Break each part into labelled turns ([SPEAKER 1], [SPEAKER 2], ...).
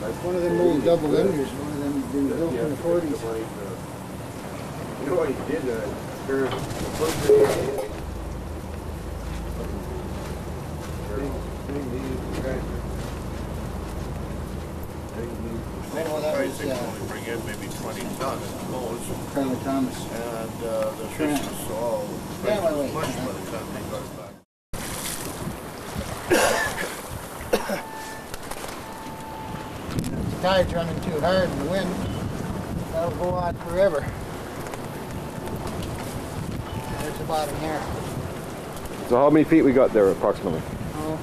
[SPEAKER 1] One of them old double enders, one of them been built in the 40s.
[SPEAKER 2] You know what he did? The first thing he did.
[SPEAKER 1] I know that was
[SPEAKER 3] only bring in maybe 20 tons at most.
[SPEAKER 1] Charlie Thomas.
[SPEAKER 3] And the fish is all
[SPEAKER 1] Yeah, wait.
[SPEAKER 3] much by the time they got back.
[SPEAKER 1] If the tide's running too hard in the wind, that'll go on forever. There's the bottom here.
[SPEAKER 4] So how many feet we got there approximately?
[SPEAKER 1] Oh.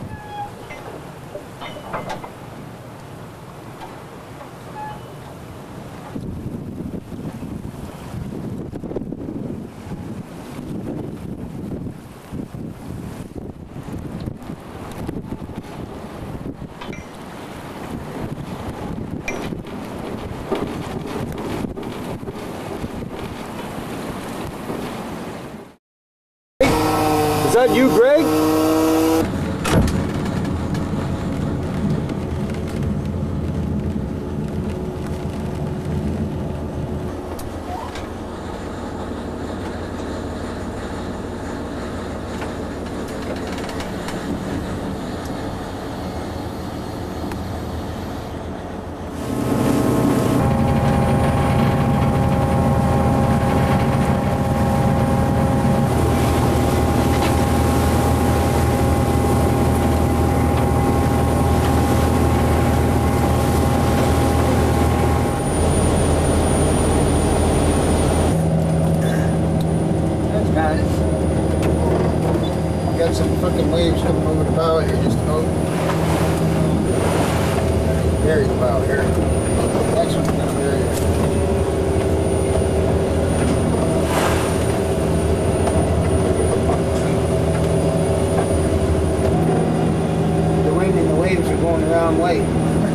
[SPEAKER 4] Is that you, Greg? Got some fucking waves coming over the bow here, just about. Bury the bow here. Next one's gonna bury it. The wind and the waves are going the wrong way.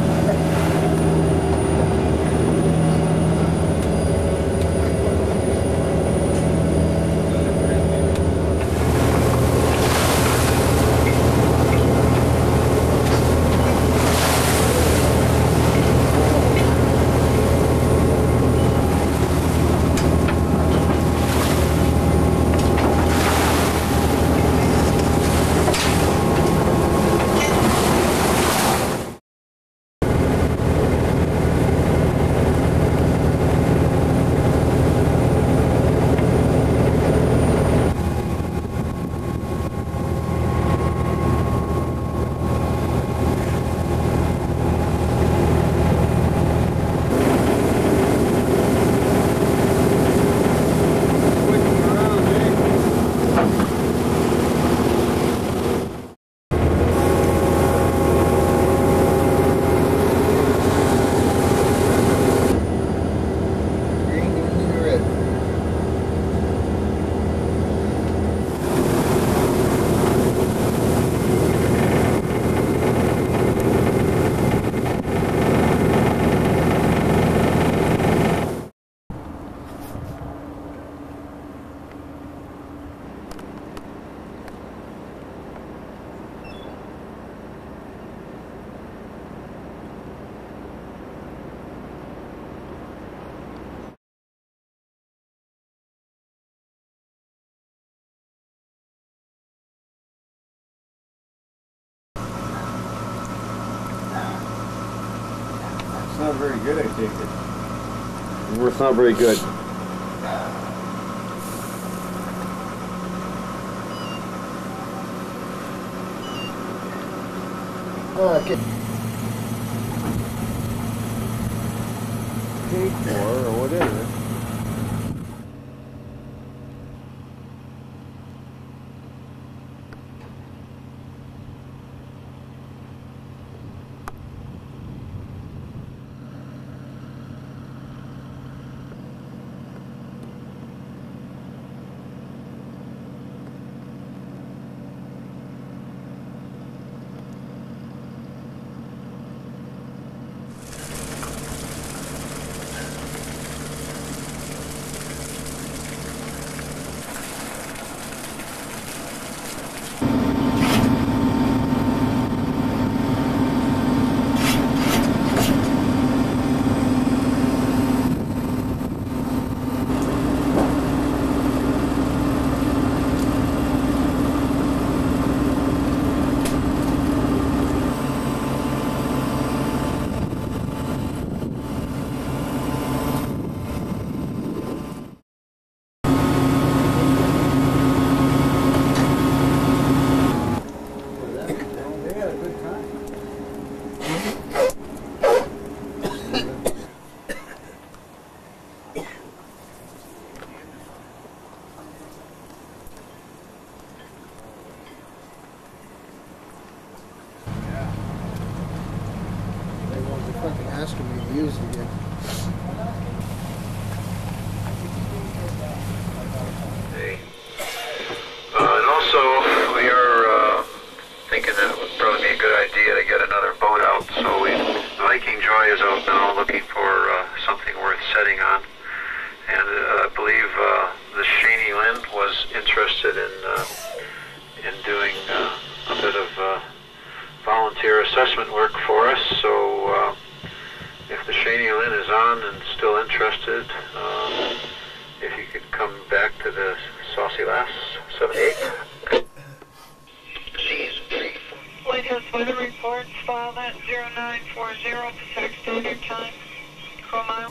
[SPEAKER 2] It's not very good, I take it.
[SPEAKER 4] It's not very good.
[SPEAKER 1] Okay.
[SPEAKER 4] Paid for or whatever.
[SPEAKER 1] fucking asking me to use it again.
[SPEAKER 5] And also, we are thinking that it would probably be a good idea to get another boat out. So Viking Joy is out now looking for something worth setting on. And I believe the Shaney Lynn was interested in doing a bit of volunteer assessment work for us. So if the Shaney Lynn is on and still interested, if you could come back to the Saucy Lass 78.
[SPEAKER 6] Lighthouse weather reports filed at 0940 Pacific Standard Time. 4 miles.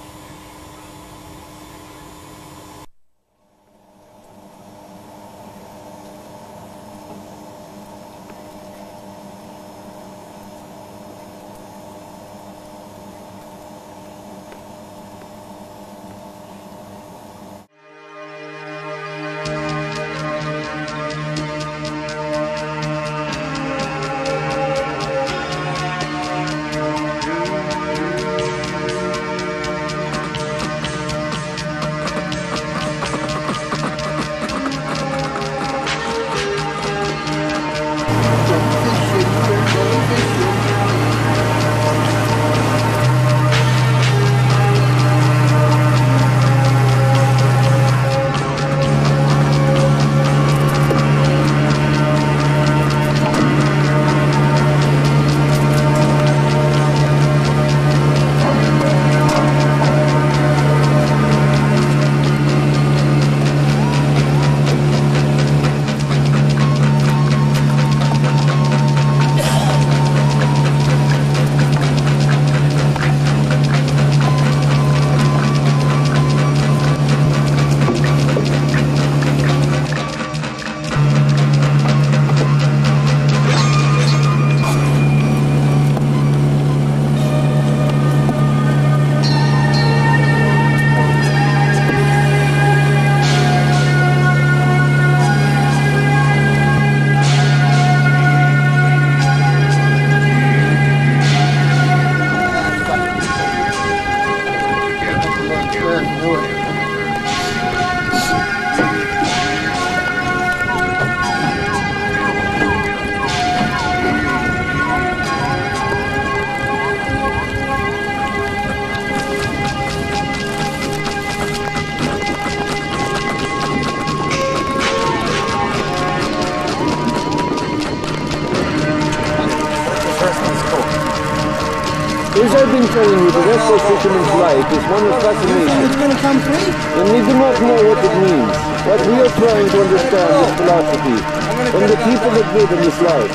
[SPEAKER 2] As I've been telling you, the rest of fisherman's life is one of fascination.
[SPEAKER 1] It's going to come free?
[SPEAKER 2] And we do not know what it means. What we are trying to understand is philosophy and the people that live in this life.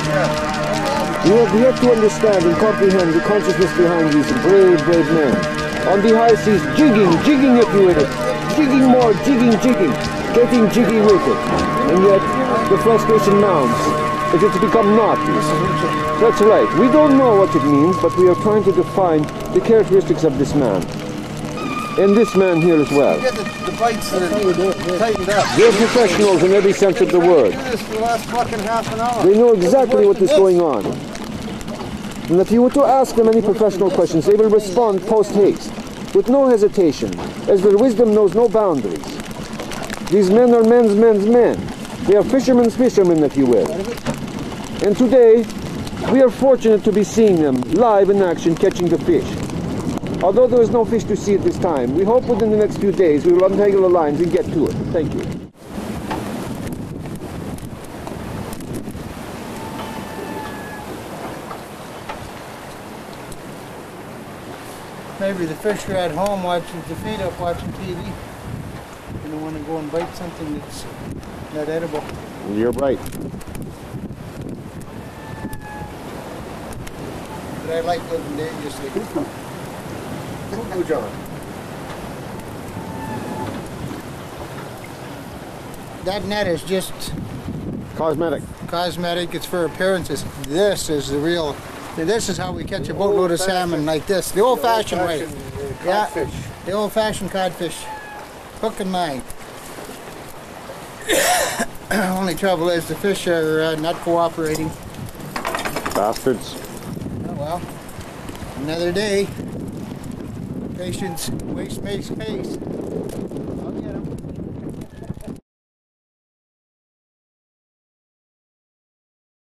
[SPEAKER 2] We have yet to understand and comprehend the consciousness behind these brave, brave men. On the high seas, jigging if you will. Jigging more, jigging, getting jiggy with it. And yet, the frustration mounts. It has become naughty. That's right. We don't know what it means, but we are trying to define the characteristics of this man. And this man here as well.
[SPEAKER 1] Get the bites that are tightened up.
[SPEAKER 2] They're professionals in every sense of the word.
[SPEAKER 1] Do this for the last fucking half an hour.
[SPEAKER 2] They know exactly what is going on. And if you were to ask them any professional questions, they will respond post-haste, with no hesitation, as their wisdom knows no boundaries. These men are men's men. They are fishermen's fishermen, if you will. And today, we are fortunate to be seeing them live in action catching the fish. Although there is no fish to see at this time, we hope within the next few days we will untangle the lines and get to it. Thank you.
[SPEAKER 1] Maybe the fish are at home watching the feet up watching TV. You don't want to go and bite something that's not edible.
[SPEAKER 2] You're right.
[SPEAKER 1] But I like living dangerously.
[SPEAKER 2] Oh, John.
[SPEAKER 1] That net is just
[SPEAKER 2] Cosmetic.
[SPEAKER 1] cosmetic. It's for appearances. This is the real. This is how we catch a boatload of salmon like this. The old-fashioned way. Yeah, the old-fashioned codfish. Hook and line. Only trouble is the fish are not cooperating.
[SPEAKER 2] Bastards.
[SPEAKER 1] Oh well. Another day. Patience, waste makes pace.